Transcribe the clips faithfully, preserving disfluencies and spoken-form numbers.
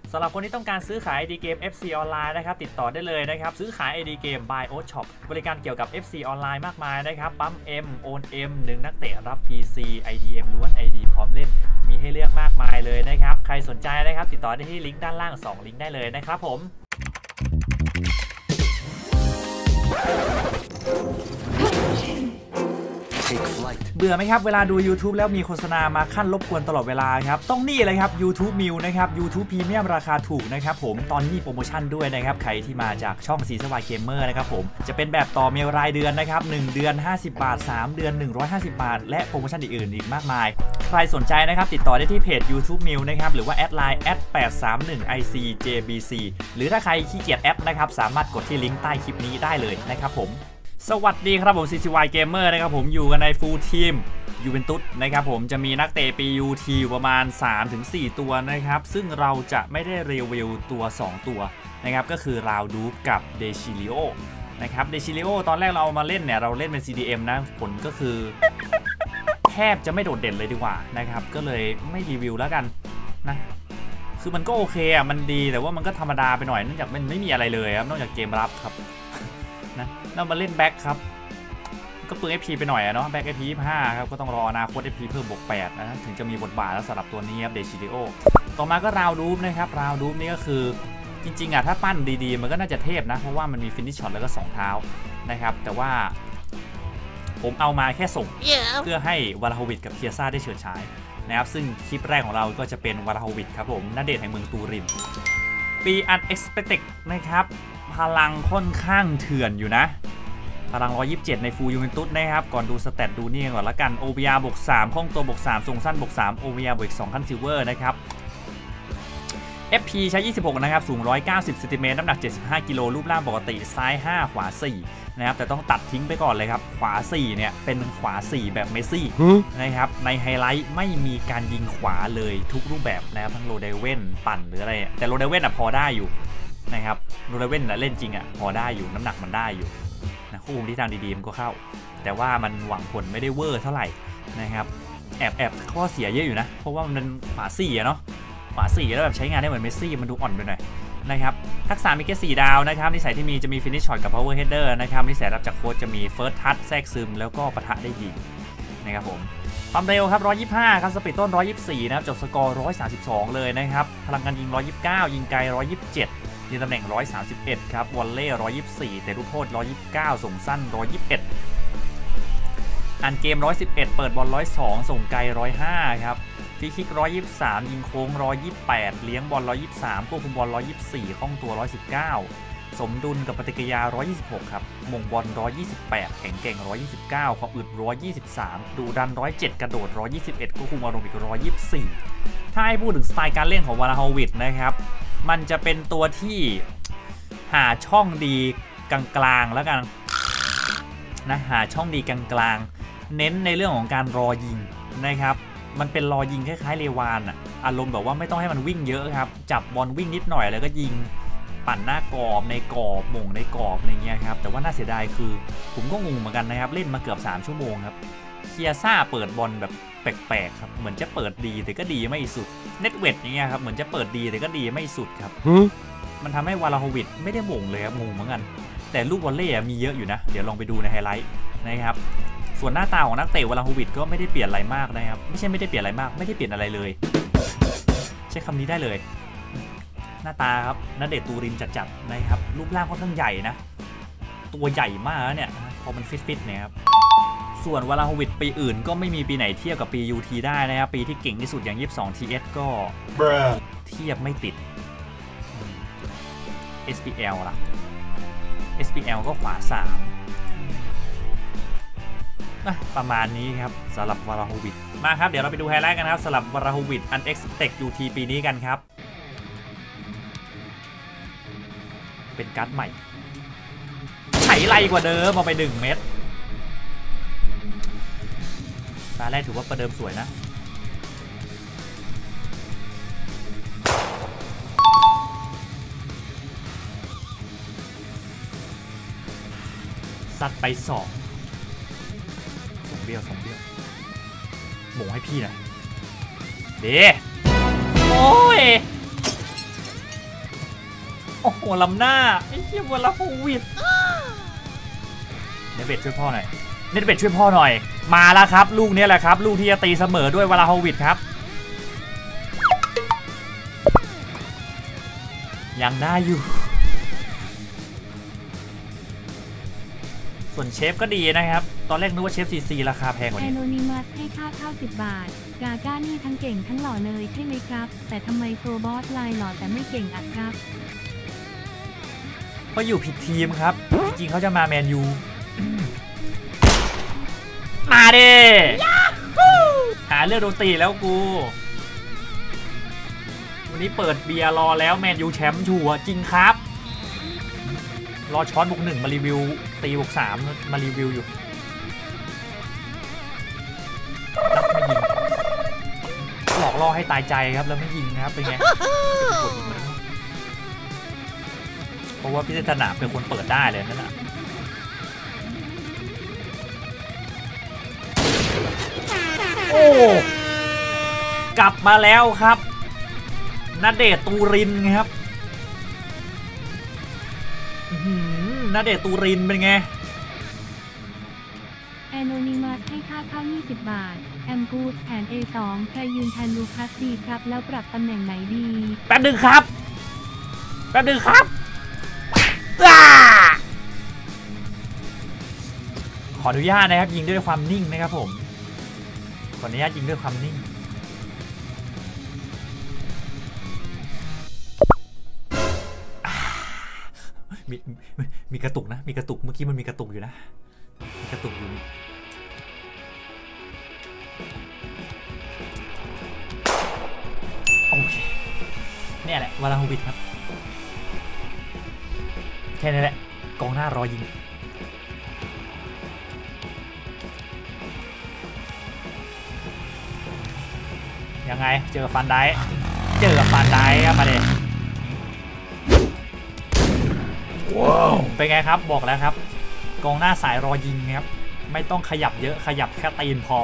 สำหรับคนที่ต้องการซื้อขาย ไอ ดี เกม เอฟ ซี ออนไลน์นะครับติดต่อได้เลยนะครับซื้อขาย ไอ ดี เกม by โอ๊ต ช็อป บริการเกี่ยวกับ เอฟ ซี ออนไลน์มากมายนะครับปั๊ม M โอน M หนึ่งนักเตะรับ พี ซี ไอ ดี เอ็ม ล้วน ไอ ดี พร้อมเล่นมีให้เลือกมากมายเลยนะครับใครสนใจนะครับติดต่อได้ที่ลิงก์ด้านล่างสองลิงก์ได้เลยนะครับผมเบื่อไหมครับเวลาดู YouTube แล้วมีโฆษณามาขั้นรบกวนตลอดเวลาครับต้องนี่เลยครับ YouTube Meal นะครับ YouTube Premium ราคาถูกนะครับผมตอนนี้มีโปรโมชั่นด้วยนะครับใครที่มาจากช่องซีสวายเกมเมอร์นะครับผมจะเป็นแบบต่อเมลรายเดือนนะครับหนึ่งเดือนห้าสิบบาทสามเดือนหนึ่งร้อยห้าสิบบาทและโปรโมชั่นอื่นๆอีกมากมายใครสนใจนะครับติดต่อได้ที่เพจ YouTube Meal นะครับหรือว่าแอดไลน์แอดแปดสามหนึ่ง ไอ ซี เจ บี ซี หรือถ้าใครขี้เกียจแอดนะครับสามารถกดที่ลิงก์ใต้คลิปนี้ได้เลยนะครับผมสวัสดีครับผม ซี ซี วาย Gamer นะครับผมอยู่กันในฟูลทีมยูเวนตุสนะครับผมจะมีนักเตะปี ยู ที ประมาณ สามถึงสี่ ตัวนะครับซึ่งเราจะไม่ได้รีวิวตัวสองตัวนะครับก็คือราวดูฟกับเดชิลิโอนะครับเดชิลิโอตอนแรกเราเอามาเล่นเนี่ยเราเล่นเป็น ซี ดี เอ็ม นะผลก็คือแทบจะไม่โดดเด่นเลยดีกว่านะครับก็เลยไม่รีวิวแล้วกันนะคือมันก็โอเคอ่ะมันดีแต่ว่ามันก็ธรรมดาไปหน่อยเนื่องจากมันไม่มีอะไรเลยครับนอกจากเกมรับครับนะเรามาเล่นแบ็คครับก็เปลือง เอฟ พี ไปหน่อยอะเนาะแบ็ค เอฟ พี ยี่สิบห้าครับก็ต้องรออนาคต เอฟ พี เพิ่มบวกแปดนะถึงจะมีบทบาทแล้วสำหรับตัวนี้ครับเดชิลิโอต่อมาก็ราวดูฟนะครับราวดูฟนี่ก็คือจริงๆอะถ้าปั้นดีๆมันก็น่าจะเทพนะเพราะว่ามันมีฟินิชช็อตแล้วก็สองเท้านะครับแต่ว่าผมเอามาแค่ส่ง yeah. เพื่อให้วาราโฮวิชกับเคียซ่าได้เฉิดฉายนะครับซึ่งคลิปแรกของเราก็จะเป็นวาราโฮวิชครับผมณเดชน์แห่งเมืองตูรินปีอันเอ็กซ์เพคเต็ดนะครับพลังค่อนข้างเถื่อนอยู่นะพลังหนึ่งร้อยยี่สิบเจ็ดในฟูลยูเวนตุสนะครับก่อนดูสเตตดูนี่ก่อนละกัน โอ วี อาร์ บวกสามคล่องตัวบวกสามทรงสั้นบวกสาม โอ วี อาร์ บวกอีกสองขั้นซิลเวอร์นะครับ เอฟ พี ใช้ยี่สิบหกนะครับสูงหนึ่งร้อยเก้าสิบเซนติเมตรน้ำหนักเจ็ดสิบห้ากิโลรูปร่างปกติซ้ายห้าขวาสี่นะครับแต่ต้องตัดทิ้งไปก่อนเลยครับขวาสี่เนี่ยเป็นขวาสี่แบบเมสซี่นะครับในไฮไลท์ไม่มีการยิงขวาเลยทุกรูปแบบนะครับทั้งโรเดเว่นปั่นหรืออะไรแต่โรเดเว่นอ่ะพอได้อยู่นะครับโรเดเว่นเล่นจริงอ่ะพอได้อยู่น้ำหนักมันได้อยู่นะคู่ที่ทางดีๆมันก็เข้าแต่ว่ามันหวังผลไม่ได้เวอร์เท่าไหร่นะครับแอบแอบข้อเสียเยอะอยู่นะเพราะว่ามันเป็นขวาสี่อะเนาะขวาสี่แล้วแบบใช้งานได้เหมือนเมสซี่มันดูอ่อนไปหน่อยนะครับทักษะมีแค่สี่ดาวนะครับนิสัยที่มีจะมีฟินิชช็อตกับ power header นะครับนิสัยรับจากโค้ชจะมี first touch แทรกซึมแล้วก็ปะทะได้ดีนะครับผมความเร็วครับหนึ่งร้อยยี่สิบห้าครับสปีดต้นหนึ่งร้อยยี่สิบสี่นะครับจบสกอร์หนึ่งร้อยสามสิบสองเลยนะครับพลังการยิงหนึ่งร้อยยี่สิบเก้ายิงไกลหนึ่งร้อยยี่สิบเจ็ดยิงตำแหน่งหนึ่งร้อยสามสิบเอ็ดครับวอลเล่หนึ่งร้อยยี่สิบสี่แต่ลูกโทษหนึ่งร้อยยี่สิบเก้าส่งสั้นหนึ่งร้อยยี่สิบเอ็ดอันเกมหนึ่งร้อยสิบเอ็ดเปิดบอลหนึ่งร้อยสองส่งไกลหนึ่งร้อยห้าครับฟรีคิกหนึ่งร้อยยี่สิบสามยิงโค้งหนึ่งร้อยยี่สิบแปดเลี้ยงบอลหนึ่งร้อยยี่สิบสามควบคุมบอลหนึ่งร้อยยี่สิบสี่คล่องตัวหนึ่งร้อยสิบเก้าสมดุลกับปฏิกิริยาหนึ่งร้อยยี่สิบหกครับมงบอลหนึ่งร้อยยี่สิบแปดแข็งเก่งหนึ่งร้อยยี่สิบเก้าความอึดหนึ่งร้อยยี่สิบสามดุดันหนึ่งร้อยเจ็ดกระโดดหนึ่งร้อยยี่สิบเอ็ดควบคุมอารมณ์อีกหนึ่งร้อยยี่สิบสี่ถ้าให้พูดถึงสไตล์การเล่นของวาราโฮวิชนะครับมันจะเป็นตัวที่หาช่องดีกลางๆแล้วกันนะหาช่องดีกลางๆเน้นในเรื่องของการรอยิงนะครับมันเป็นรอยิงคล้ายๆเลวานอะอารมณ์แบบว่าไม่ต้องให้มันวิ่งเยอะครับจับบอลวิ่งนิดหน่อยแล้วก็ยิงปั่นหน้ากรอบในกรอบหม่งในกรอบอะไรเงี้ยครับแต่ว่าน่าเสียดายคือผมก็งงเหมือนกันนะครับเล่นมาเกือบสามชั่วโมงครับเคียซ่าเปิดบอลแบบแปลกๆครับเหมือนจะเปิดดีแต่ก็ดีไม่สุดเน็ตเวทอย่างเงี้ยครับเหมือนจะเปิดดีแต่ก็ดีไม่สุดครับมันทำให้วาราโฮวิชไม่ได้หม่งเลยครับงงเหมือนกันแต่ลูกวอลเล่มีเยอะอยู่นะเดี๋ยวลองไปดูในไฮไลท์นะครับส่วนหน้าตาของนักเตะวาราโฮวิชก็ไม่ได้เปลี่ยนอะไรมากนะครับไม่ใช่ไม่ได้เปลี่ยนอะไรมากไม่ได้เปลี่ยนอะไรเลยใช้คำนี้ได้เลยหน้าตาครับณเดชน์ตูรินจัดๆนะครับรูปร่างค่อนข้างใหญ่นะตัวใหญ่มากเนี่ยพอมันฟิตๆเนี่ยครับส่วนวาราโฮวิชปีอื่นก็ไม่มีปีไหนเทียบกับปี ยู ที ได้นะครับปีที่เก่งที่สุดอย่างยี่สิบสอง ที เอส ก็เทียบไม่ติด เอส พี แอล ล่ะ เอส พี แอล ก็ขวาสามประมาณนี้ครับสำหรับวาราโฮวิชมาครับเดี๋ยวเราไปดูไฮไลท์กันครับสำหรับวาราโฮวิช Unexpected ยู ที ปีนี้กันครับเป็นการ์ดใหม่ไถไล่กว่าเดิมมาไปหนึ่งเม็ดตาแรกถือว่าประเดิมสวยนะซัดไปสองสองเบี้ยวสองเบี้ยวหมงให้พี่นะเด้โอ้ยโอ้โหลำหน้าไอ้เหี้ยวลาโฮวิดเนเบตช่วยพ่อหน่อยเนเบตช่วยพ่อหน่อยมาแล้วครับลูกนี้แหละครับลูกที่จะตีเสมอด้วยวลาโฮวิดครับยังได้อยู่ส่วนเชฟก็ดีนะครับตอนแรกนึกว่าเชฟซีซีราคาแพงกว่านี้แอนโนนิมัสให้ค่าข้าวสิบบาทกาก้านี่ทั้งเก่งทั้งหล่อเลยใช่ไหมครับแต่ทำไมโซบอสไลน์หล่อแต่ไม่เก่งอ่ะครับเพราะอยู่ผิดทีมครับจริงๆเขาจะมาแมนยูมาดิหาเรื่องโดนตีแล้วกูวันนี้เปิดเบียร์รอแล้วแมนยูแชมป์ชัวร์จริงครับรอช้อนบุกหนึ่งมารีวิวตีบุกสามมารีวิวอยู่นับไม่ยิงหลอกล่อให้ตายใจครับแล้วไม่ยิงนะครับเป็นไงเพราะว่าพิเศษสนามเป็นคนเปิดได้เลยนั่นแหละโอ้กลับมาแล้วครับณเดชน์ตูรินครับณเดชน์ตูรินเป็นไงแอนโนนิมัสให้ค่าข้าวยี่สิบบาทแอมกูดแผน เอ สอง ใครยืนแทนลูคัสดีครับแล้วปรับตำแหน่งไหนดีแป๊บนึงครับแป๊บนึงครับขออนุญาตนะครับยิงด้วยความนิ่งนะครับผมขออนุญาตยิงด้วยความนิ่งมีมีกระตุกนะมีกระตุกเมื่อกี้มันมีกระตุกอยู่นะมีกระตุกอยู่โอเคเนี่ยแหละวลาโฮวิดครับแค่นี้แหละกองหน้ารอยิงยังไงเจอฟันได้เจอกับฟันได้ครับมาเลยว้าวเป็นไงครับบอกแล้วครับกองหน้าสายรอยิงครับไม่ต้องขยับเยอะขยับแค่ตีนพอ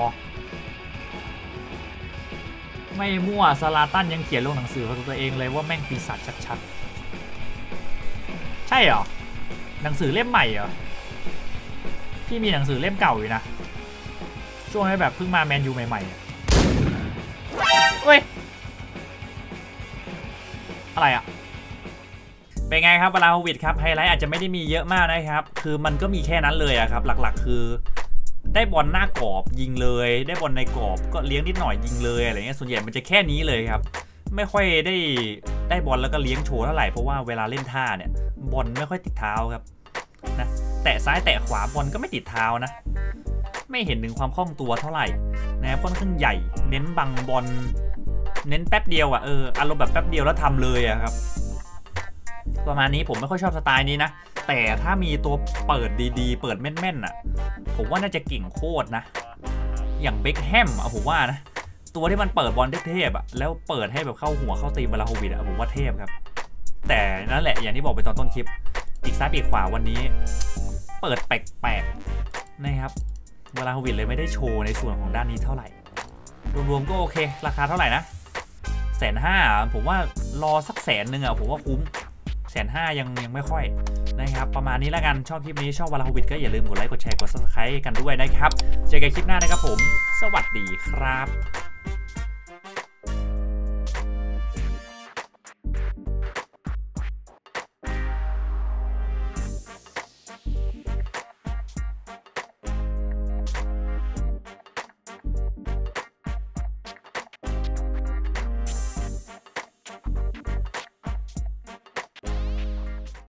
ไม่มั่วซาลาตันยังเขียนลงหนังสือของตัวเองเลยว่าแม่งปีศาจชัดๆใช่เหรอหนังสือเล่มใหม่เหรอพี่มีหนังสือเล่มเก่าอยู่นะช่วงนี้แบบเพิ่งมาแมนยูใหม่ๆเฮ้ยอะไรอ่ะเป็นไงครับวลาโฮวิดครับไฮไลท์อาจจะไม่ได้มีเยอะมากนะครับคือมันก็มีแค่นั้นเลยอะครับหลักๆคือได้บอลหน้ากรอบยิงเลยได้บอลในกรอบก็เลี้ยงนิดหน่อยยิงเลยอะไรเงี้ยส่วนใหญ่มันจะแค่นี้เลยครับไม่ค่อยได้ได้บอลแล้วก็เลี้ยงโชว์เท่าไหร่เพราะว่าเวลาเล่นท่าเนี่ยบอลไม่ค่อยติดเท้าครับนะแตะซ้ายแตะขวาบอลก็ไม่ติดเท้านะไม่เห็นถึงความคล่องตัวเท่าไหร่นะครับค่อนข้างใหญ่เน้นบังบอลเน้นแป๊บเดียวอะเอออารมณ์แบบแป๊บเดียวแล้วทำเลยอะครับประมาณนี้ผมไม่ค่อยชอบสไตล์นี้นะแต่ถ้ามีตัวเปิดดีๆเปิดแม่นๆอ่ะผมว่าน่าจะเก่งโคตรนะอย่างเบ็คแฮมอ่ะผมว่านะตัวที่มันเปิดบอลเทพๆอ่ะแล้วเปิดให้แบบเข้าหัวเข้าตีมวลาโฮวิดอ่ะผมว่าเทพครับแต่นั่นแหละอย่างที่บอกไปตอนต้นคลิปปีกซ้ายปีกขวาวันนี้เปิดแปลกๆนะครับวลาโฮวิดเลยไม่ได้โชว์ในส่วนของด้านนี้เท่าไหร่รวมๆก็โอเคราคาเท่าไหร่นะแสนห้าผมว่ารอสักแสนหนึ่งอ่ะผมว่าคุ้มแสนห้ายังยังไม่ค่อยนะครับประมาณนี้แล้วกันชอบคลิปนี้ชอบวลาโฮวิดก็อย่าลืมกดไลค์กดแชร์กด ซับสไครบ์ กันด้วยนะครับเจอกันคลิปหน้านะครับผมสวัสดีครับ